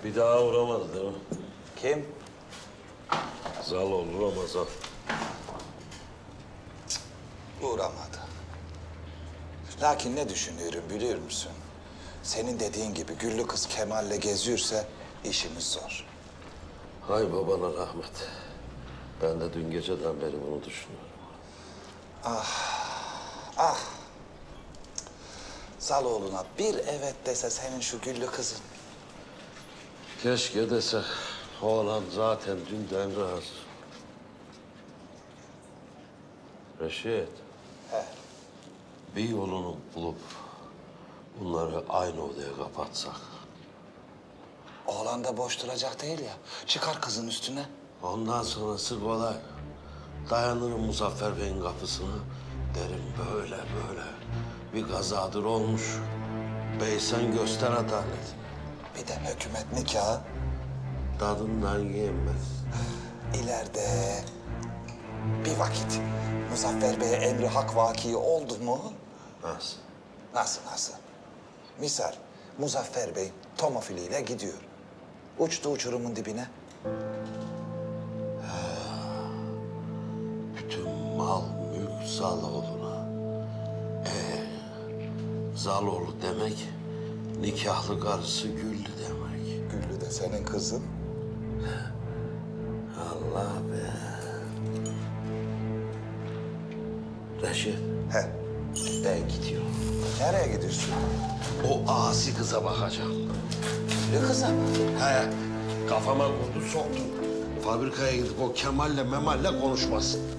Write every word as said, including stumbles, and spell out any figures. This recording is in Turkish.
Bir daha uğramadı değil mi? Kim? Zaloğlu Ramazan. Uğramadı. Lakin ne düşünüyorum biliyor musun? Senin dediğin gibi güllü kız Kemal'le geziyorsa işimiz zor. Hay babana rahmet. Ben de dün geceden beri bunu düşünüyorum. Ah! Zaloğlu'na bir evet dese senin şu güllü kızın. Keşke dese. Oğlan zaten dünden razı. Reşit. He. Bir yolunu bulup bunları aynı odaya kapatsak. Oğlan da boş duracak değil ya. Çıkar kızın üstüne. Ondan sonrası kolay. Dayanırım Muzaffer Bey'in kapısına. Derim böyle böyle. Bir kazadır olmuş. Bey sen göster adalet. Bir de hükümet nikahı. Tadından yenmez. İleride bir vakit Muzaffer Bey'e emri hak vaki oldu mu? Nasıl? Nasıl nasıl? Misal Muzaffer Bey tomofiliyle gidiyor. Uçtu uçurumun dibine. Bütün mal, mülk Zaloğlu'na. Ee, Zaloğlu demek nikahlı karısı Güllü demek. Güllü de senin kızın. Allah be. Reşit, He. ben gidiyorum. Nereye gidiyorsun? O asi kıza bakacağım. Güllü kıza mı? He, kafama kurdu soktu. Fabrikaya gidip o Kemal'le Memal'le konuşmasın.